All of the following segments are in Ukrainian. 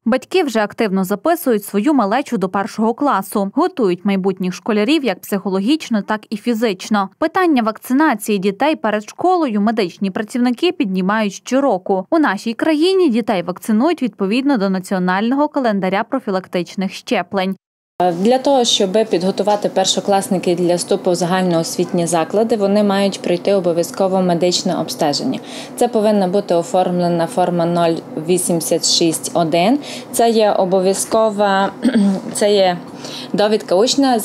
Батьки вже активно записують свою малечу до 1-го класу. Готують майбутніх школярів як психологічно, так і фізично. Питання вакцинації дітей перед школою медичні працівники піднімають щороку. У нашій країні дітей вакцинують відповідно до національного календаря профілактичних щеплень. Для того, щоб підготувати першокласники для вступу в загальноосвітні заклади, вони мають пройти обов'язково медичне обстеження. Це повинна бути оформлена форма 086.1. Це є обов'язкова, це є довідка учня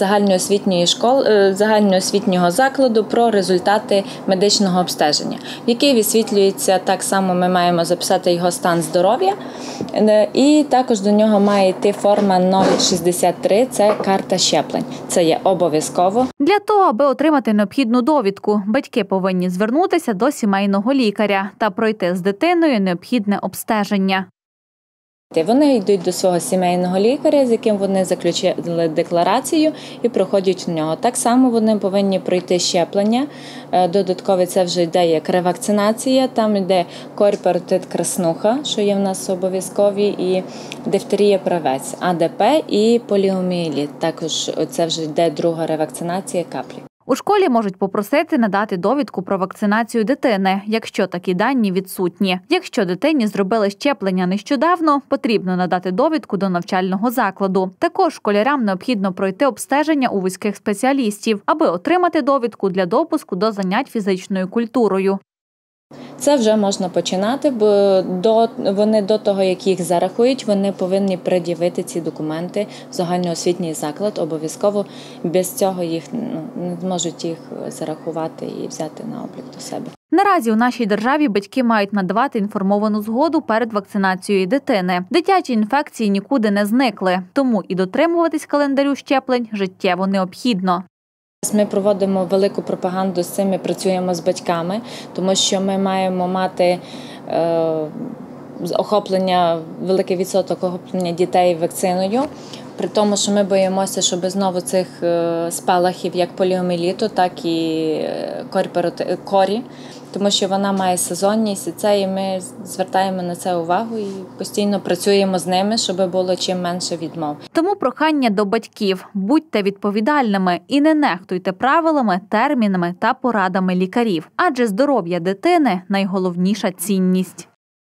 загальноосвітнього закладу про результати медичного обстеження, в якій висвітлюється, так само ми маємо записати його стан здоров'я, і також до нього має йти форма 063, це карта щеплень. Це є обов'язково. Для того, аби отримати необхідну довідку, батьки повинні звернутися до сімейного лікаря та пройти з дитиною необхідне обстеження. Вони йдуть до свого сімейного лікаря, з яким вони заключили декларацію і проходять в нього. Так само вони повинні пройти щеплення. Додатково це вже йде як ревакцинація, там йде корь, паротит, краснуха, що є в нас обов'язкові, і дифтерія, правець, АДП і поліомієліт. Також це вже йде друга ревакцинація каплі. У школі можуть попросити надати довідку про вакцинацію дитини, якщо такі дані відсутні. Якщо дитині зробили щеплення нещодавно, потрібно надати довідку до навчального закладу. Також школярам необхідно пройти обстеження у вузьких спеціалістів, аби отримати довідку для допуску до занять фізичною культурою. Це вже можна починати, бо вони до того, як їх зарахують, вони повинні пред'явити ці документи в загальноосвітній заклад. Обов'язково без цього їх не зможуть їх зарахувати і взяти на облік до себе. Наразі у нашій державі батьки мають надавати інформовану згоду перед вакцинацією дитини. Дитячі інфекції нікуди не зникли, тому і дотримуватись календарю щеплень життєво необхідно. Ми проводимо велику пропаганду з цим, ми працюємо з батьками, тому що ми маємо мати великий відсоток охоплення дітей вакциною. При тому, що ми боїмося, щоб знову цих спалахів, як поліомієліту, так і корі, тому що вона має сезонність, і ми звертаємо на це увагу і постійно працюємо з ними, щоб було чим менше відмов. Тому прохання до батьків – будьте відповідальними і не нехтуйте правилами, термінами та порадами лікарів. Адже здоров'я дитини – найголовніша цінність.